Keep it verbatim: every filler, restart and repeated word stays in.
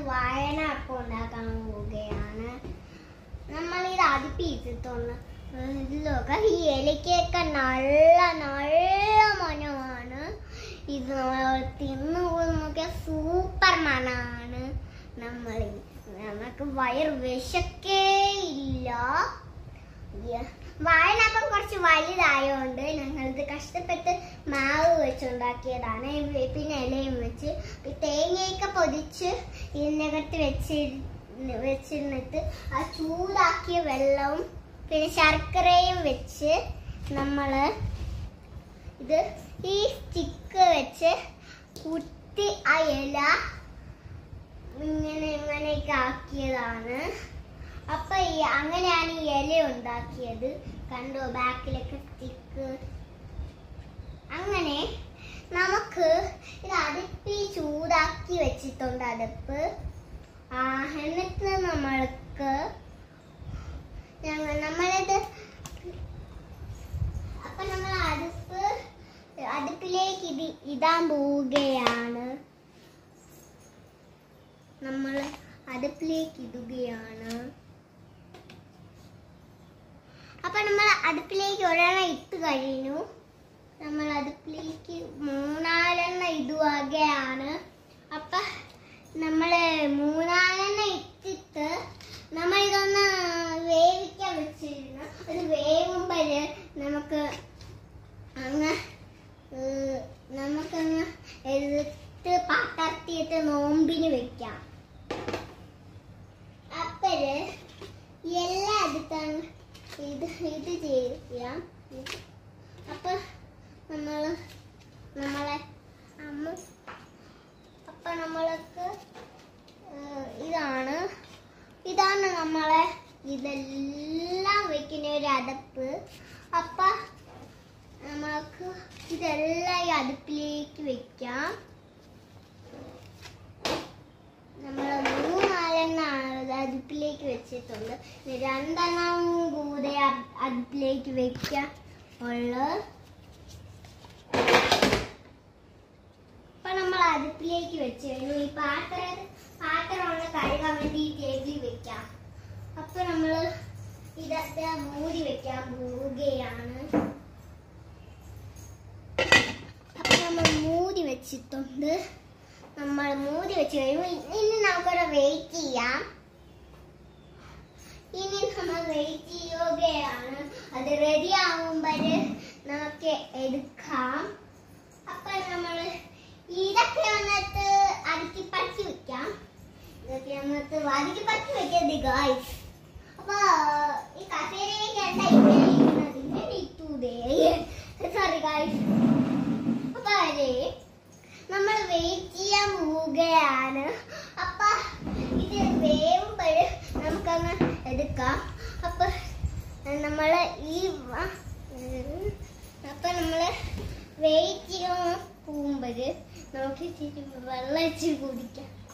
വാഴനപ്പം ഉണ്ടാക്കാൻ പോവുകയാണ്. നമ്മളിത് അടുപ്പിച്ചിട്ടുണ്ട്. ഇതിലൊക്കെ ഈ ഇലക്കൊക്കെ നല്ല നല്ല മണമാണ്. ഇത് നമ്മൾ തിന്നു നോക്കിയാൽ സൂപ്പർ മണമാണ്. നമ്മൾ നമുക്ക് വയറ് വിശക്കേ ഇല്ല. വാഴനപ്പം കുറച്ച് വലുതായോണ്ട് ഞങ്ങളിത് കഷ്ടപ്പെട്ട് മാവ് വെച്ചുണ്ടാക്കിയതാണ്. പിന്നെ ഇലയും വെച്ച് തേങ്ങയൊക്കെ പൊതിച്ച് ഇതിനകത്ത് വെച്ച് വെച്ചിരുന്നിട്ട് ആ ചൂടാക്കിയ വെള്ളവും പിന്നെ ശർക്കരയും വെച്ച് നമ്മൾ ഇത് ഈ സ്റ്റിക്ക് വെച്ച് കുത്തി ആ ഇല ഇങ്ങനെ ഇങ്ങനെയൊക്കെ ആക്കിയതാണ്. അപ്പൊ ഈ അങ്ങനെയാണ് ഈ ഇല ഉണ്ടാക്കിയത്. കണ്ടോ ബാക്കിലൊക്കെ സ്റ്റിക്ക്. അങ്ങനെ നമുക്ക് ഇത് അടുപ്പിൽ ചൂടാക്കി വെച്ചിട്ടുണ്ട് അടുപ്പ്. ആ എന്നിട്ട് നമ്മൾക്ക് ഞങ്ങൾ നമ്മളിത് അപ്പൊ നമ്മൾ അടുപ്പ് അടുപ്പിലേക്ക് ഇത് ഇടാൻ പോവുകയാണ്. നമ്മൾ അടുപ്പിലേക്ക് ഇടുകയാണ്. അപ്പൊ നമ്മൾ അടുപ്പിലേക്ക് ഒരെണ്ണം ഇട്ട് കഴിഞ്ഞു. നമ്മൾ അടുപ്പിലേക്ക് മൂന്നാലെണ്ണം ഇടുകയാണ്. അപ്പൊ നമ്മള് മൂന്നാലെണ്ണം ഇട്ടിട്ട് നമ്മൾ ഇതൊന്ന് വേവിക്കാൻ വെച്ചിരുന്നു. അത് വേവുമ്പോഴ് നമുക്ക് അങ്ങ് നമുക്കങ്ങ് എടുത്ത് പകർത്തിയിട്ട് നോമ്പിന് വെക്കാം. അപ്പോഴ് എല്ലാം എടുത്താണ് ഇത് ഇത് ചെയ്യാം. അപ്പൊ നമ്മള് നമ്മളെ അമ്മ അപ്പൊ നമ്മൾക്ക് ഇതാണ് ഇതാണ് നമ്മളെ ഇതെല്ലാം വെക്കുന്ന ഒരു അടുപ്പ്. അപ്പൊ നമുക്ക് ഇതെല്ലാം ഈ അടുപ്പിലേക്ക് വെക്കാം. നമ്മൾ മൂന്നാലെണ്ണമാണ് അടുപ്പിലേക്ക് വെച്ചിട്ടുണ്ട്. രണ്ടെണ്ണം കൂടെ അടുപ്പിലേക്ക് വെക്കാം ഉള്ളു. അപ്പൊ നമ്മൾ അടുപ്പിലേക്ക് വെച്ച് കഴിഞ്ഞു. ഈ പാത്രം പാത്രം ഒന്ന് കഴുകാൻ വേണ്ടി ഈ ടേബിളിൽ വെക്കാം. അപ്പൊ നമ്മള് ഇതൊക്കെ മൂടി വെക്കാൻ പോവുകയാണ്. അപ്പൊ നമ്മൾ മൂടി വെച്ചിട്ടുണ്ട്. നമ്മൾ മൂടി വെച്ച് കഴിയുമ്പോൾ ഇനി നമുക്കൊരു വെയിറ്റ് ചെയ്യാം. ഇനി നമ്മൾ വെയിറ്റ് ചെയ്യുകയാണ്. അത് റെഡി ആകുമ്പോൾ നമുക്ക് എടുക്കാം. അപ്പൊ നമ്മൾ ഇതൊക്കെ വന്നിട്ട് അടുക്കി പറ്റി വെക്കാം. ഇതൊക്കെ വന്നിട്ട് അടുക്കി പറ്റി വെക്കരുത് ഗായ്സ്. അപ്പൊ ഈ കസേരയിലേക്ക് എന്താ ഇങ്ങനെ ഇരിക്കുന്നത്? ഇങ്ങനെ ഇട്ടൂതേ. Sorry guys. അപ്പൊ അതെ നമ്മൾ വെയിറ്റ് ചെയ്യാൻ പോവുകയാണ്. അപ്പൊ ഇത് വേവുമ്പോൾ നമുക്കങ്ങ് എടുക്കാം. അപ്പൊ നമ്മള് ഈ അപ്പൊ നമ്മള് വെയിറ്റ് ചെയ്യാൻ പോകുമ്പോൾ നമുക്ക് ഇച്ചിരി വെള്ളം ഇച്ചിരി കുടിക്കാം.